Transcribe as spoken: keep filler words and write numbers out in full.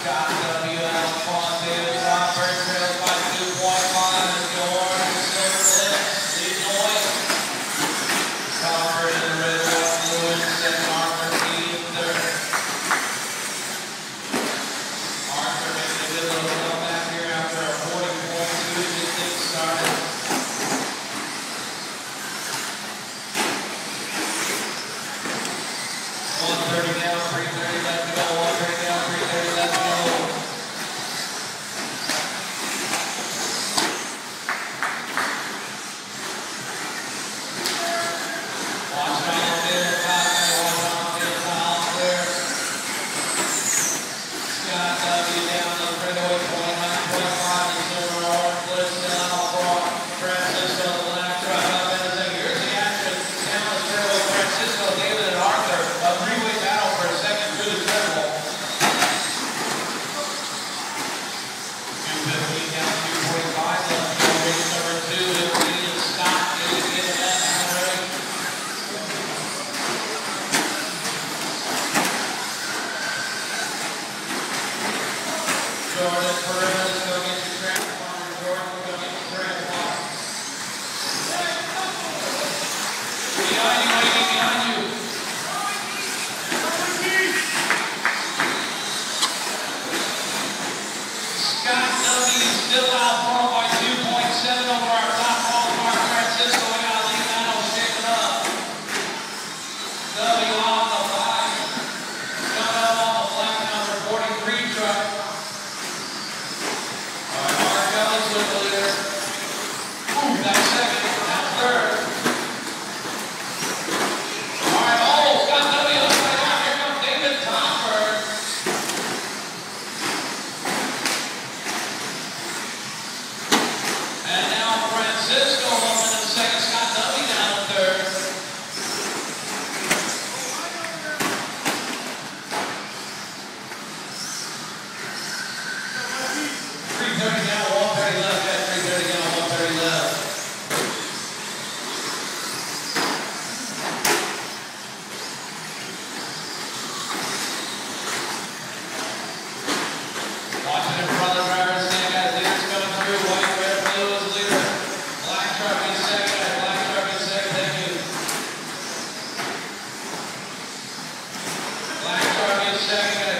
Scott W. Alfonso Robert trails by two point five as George Silverlit leads the way. Crawford in the red, white, blue, and second. Arthur Key in third. Arthur making a good little comeback here after a forty point two to six started. one thirty down, three thirty left to go. one thirty down, three thirty left to go. Watch it on the field, five, watch it on the field, foul clear. Scott W. down the straightaway, twenty-nine twenty-five, the silver orange, blue, still out for Francisco, the black truck up in the second. Here's the action. Down the straightaway, Francisco, David, and Arthur. A three-way battle for a second through the triple. two fifteen down, two forty-five left to go. Race number two is Reed and Scott. Get it, get it, that's Henry. Jordan Perez, go get your transformer. Jordan, go get your transformer. Behind you, waiting behind you. Scott W. still out front by two point seven over our top ball mark. Francisco, we got Lee Manno shaking up. W on the flag. Coming up on the flag number forty-three truck. All right, Mark Ellis with the leader. Ooh, that's second, that's third. All right, oh, Scott W. upside down. Here comes David Topper. And now Francisco up in the second, Scott W. down in third. three thirty down, one thirty left, at three thirty down, one thirty left. Watching in front of the driver's stand, guys, leaders coming through, white, red, blue is the leader. Black truck in second, guys, black truck in second, thank you. Black truck in second, guys.